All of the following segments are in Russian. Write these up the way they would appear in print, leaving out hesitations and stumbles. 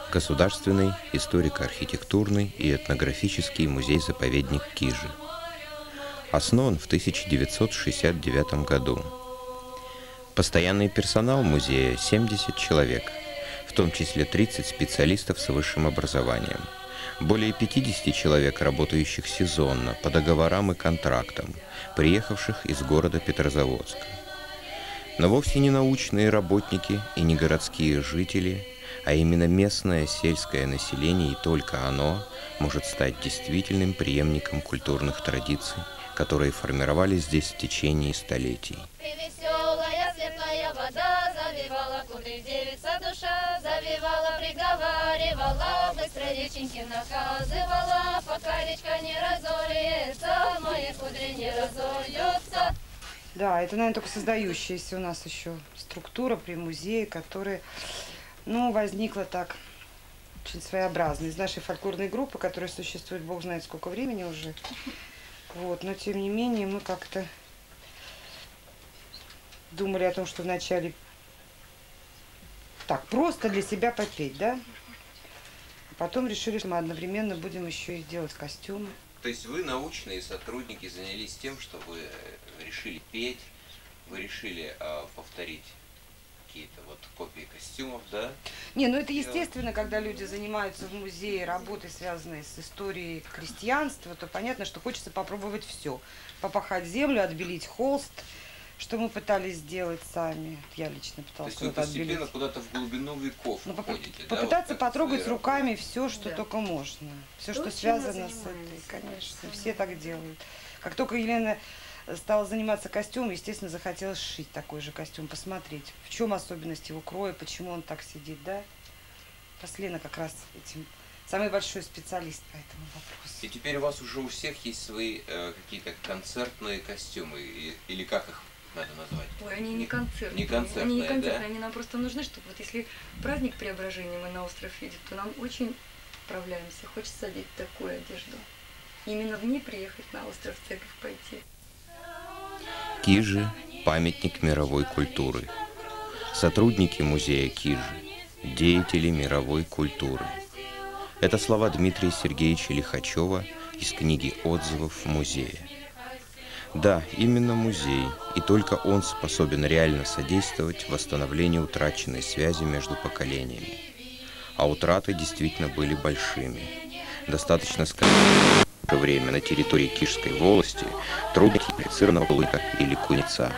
Государственный историко-архитектурный и этнографический музей-заповедник Кижи. Основан в 1969 году. Постоянный персонал музея – 70 человек, в том числе 30 специалистов с высшим образованием, более 50 человек, работающих сезонно, по договорам и контрактам, приехавших из города Петрозаводска. Но вовсе не научные работники и не городские жители, а именно местное сельское население, и только оно может стать действительным преемником культурных традиций, которые формировались здесь в течение столетий. Веселая светлая вода завивала кудри, девица душа завивала, приговаривала, быстро реченьки наказывала, пока речка не разольется, мои кудри не разольются. Да, это, наверное, только создающаяся у нас еще структура при музее, которая, ну, возникла так очень своеобразно из нашей фольклорной группы, которая существует, бог знает сколько времени уже. Вот, но тем не менее мы как-то думали о том, что вначале так просто для себя попеть, да? А потом решили, что мы одновременно будем еще и делать костюмы. То есть вы, научные сотрудники, занялись тем, что вы решили петь, вы решили повторить какие-то вот копии костюмов, да? Не, ну это естественно, когда люди занимаются в музее работой, связанной с историей крестьянства, то понятно, что хочется попробовать все. Попахать землю, отбелить холст, что мы пытались сделать сами. Я лично пыталась куда-то отбелить. То есть вы постепенно куда-то в глубину веков уходите, да? Попытаться вот потрогать руками все, что только можно. Все, что связано с этой, да. конечно. Все так делают. Как только Елена стала заниматься костюмом, естественно, захотелось сшить такой же костюм, посмотреть, в чем особенность его кроя, почему он так сидит, да? Лена как раз этим самый большой специалист по этому вопросу. И теперь у вас уже у всех есть свои какие-то концертные костюмы, или как их надо назвать? Ой, они не концертные. Не концертные, они не концертные, да? они нам просто нужны, чтобы вот если праздник Преображения мы на остров едем, то нам очень справляемся, хочется одеть такую одежду. Именно в ней приехать на остров, в церковь пойти. Кижи – памятник мировой культуры. Сотрудники музея Кижи – деятели мировой культуры. Это слова Дмитрия Сергеевича Лихачева из книги отзывов музея. Да, именно музей, и только он способен реально содействовать восстановлению утраченной связи между поколениями. А утраты действительно были большими. Достаточно сказать, что время на территории Кижской волости трудно идентифицированного лыка или куница.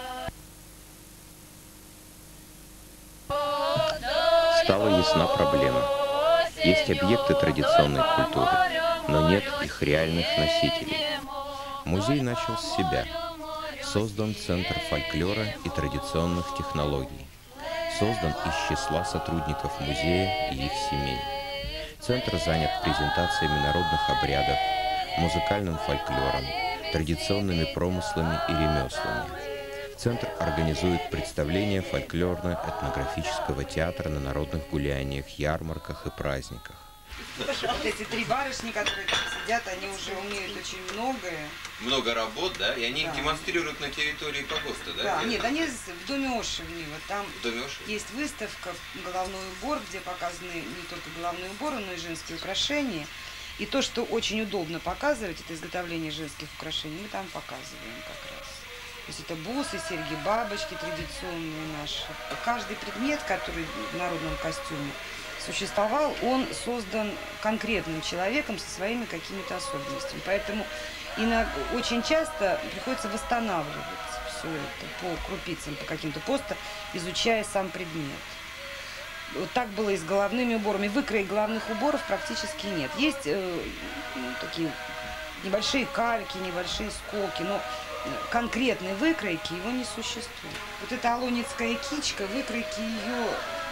Стала ясна проблема. Есть объекты традиционной культуры, но нет их реальных носителей. Музей начал с себя. Создан Центр фольклора и традиционных технологий. Создан из числа сотрудников музея и их семей. Центр занят презентациями народных обрядов, музыкальным фольклором, традиционными промыслами и ремеслами. Центр организует представления фольклорно-этнографического театра на народных гуляниях, ярмарках и праздниках. Вот эти три барышни, которые там сидят, они уже умеют очень многое. Много работ, да? И они Да. демонстрируют на территории погоста, да? Да, нет, они в доме Ошевни. Вот там Доме Ошевни? есть выставка «Головной убор», где показаны не только головные уборы, но и женские украшения. И то, что очень удобно показывать, это изготовление женских украшений, мы там показываем как раз. То есть это бусы, серьги, бабочки традиционные наши. Каждый предмет, который в народном костюме существовал, он создан конкретным человеком со своими какими-то особенностями. Поэтому очень часто приходится восстанавливать все это по крупицам, по каким-то просто изучая сам предмет. Вот так было и с головными уборами. Выкроек головных уборов практически нет. Есть такие небольшие кальки, небольшие сколки, но конкретной выкройки его не существует. Вот эта алоницкая кичка, выкройки ее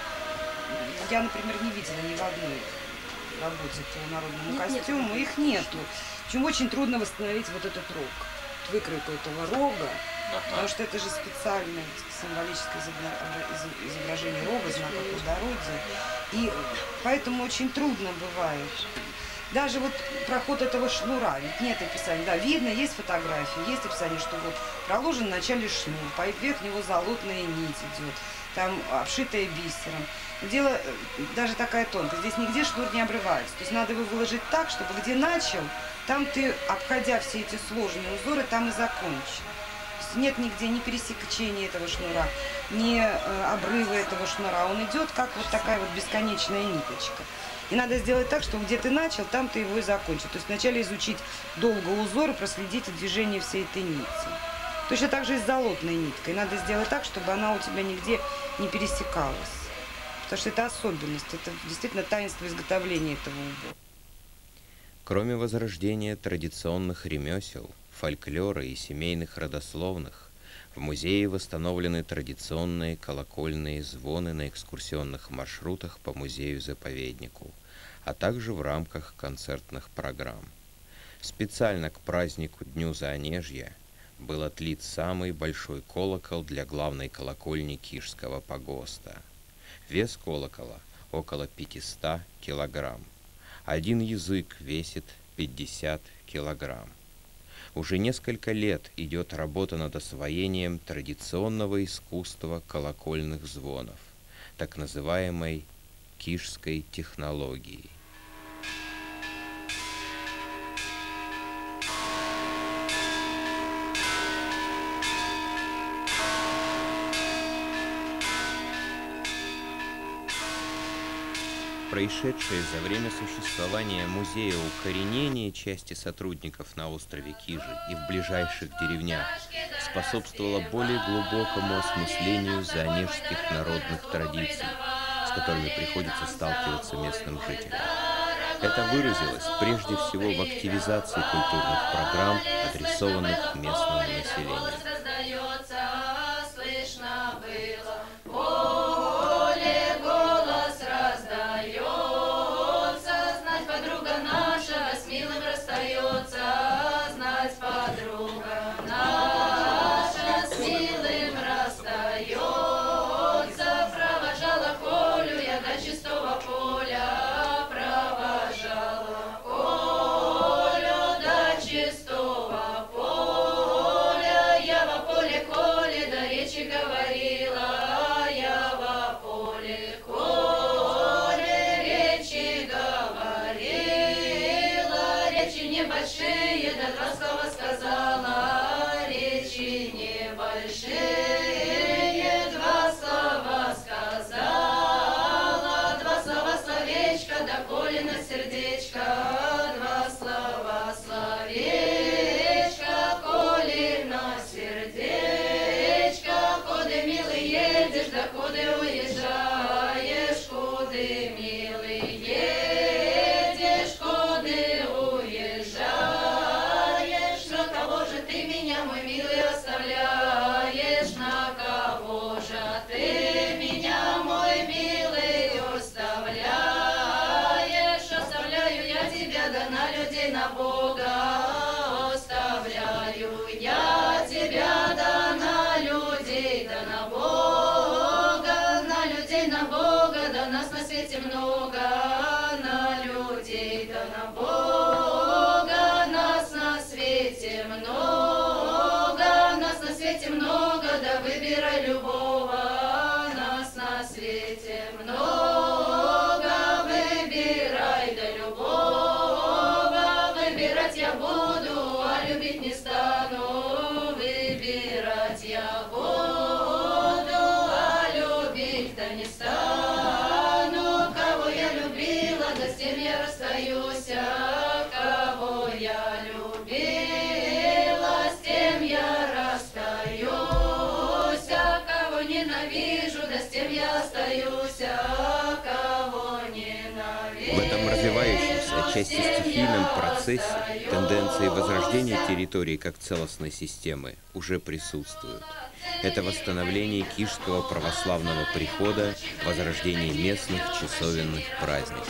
я, например, не видела ни в одной работе по народному костюму. Их нету. Причем очень трудно восстановить вот этот рог, выкройку этого рога, потому что это же специальное символическое изображение рога, знака плодородия. И поэтому очень трудно бывает. Даже вот проход этого шнура, ведь нет описания. Да, видно, есть фотографии, есть описание, что вот проложен в начале шнур, поверх него золотная нить идет. там обшитая бисером. Дело даже такая тонкая. Здесь нигде шнур не обрывается. То есть надо его выложить так, чтобы где начал, там ты, обходя все эти сложные узоры, там и закончишь. Нет нигде ни пересечения этого шнура, ни обрыва этого шнура. Он идет как вот такая вот бесконечная ниточка. И надо сделать так, что где ты начал, там ты его и закончил. То есть вначале изучить долго узор и проследить движение всей этой нити. Точно так же и с золотной ниткой. Надо сделать так, чтобы она у тебя нигде не пересекалась. Потому что это особенность, это действительно таинство изготовления этого убора. Кроме возрождения традиционных ремесел, фольклора и семейных родословных, в музее восстановлены традиционные колокольные звоны на экскурсионных маршрутах по музею-заповеднику, а также в рамках концертных программ. Специально к празднику Дню Заонежья был отлит самый большой колокол для главной колокольни Кишского погоста. Вес колокола около 500 килограмм. Один язык весит 50 килограмм. Уже несколько лет идет работа над освоением традиционного искусства колокольных звонов, так называемой кишской технологии. Происшедшее за время существования музея укоренение части сотрудников на острове Кижи и в ближайших деревнях способствовало более глубокому осмыслению заонежских народных традиций, с которыми приходится сталкиваться местным жителям. Это выразилось прежде всего в активизации культурных программ, адресованных местному населению. В этом развивающемся, отчасти стихийном процессе тенденции возрождения территории как целостной системы уже присутствуют. Это восстановление Кишского православного прихода, возрождение местных часовенных праздников.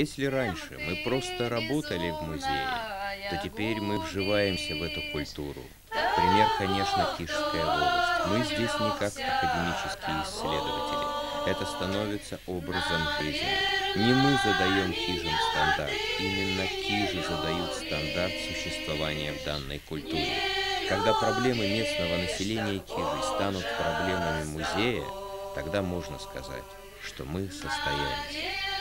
Если раньше мы просто работали в музее, то теперь мы вживаемся в эту культуру. Пример, конечно, Кижская волость. Мы здесь не как академические исследователи. Это становится образом жизни. Не мы задаем Кижам стандарт, именно Кижи задают стандарт существования в данной культуре. Когда проблемы местного населения Кижей станут проблемами музея, тогда можно сказать, что мы состоялись.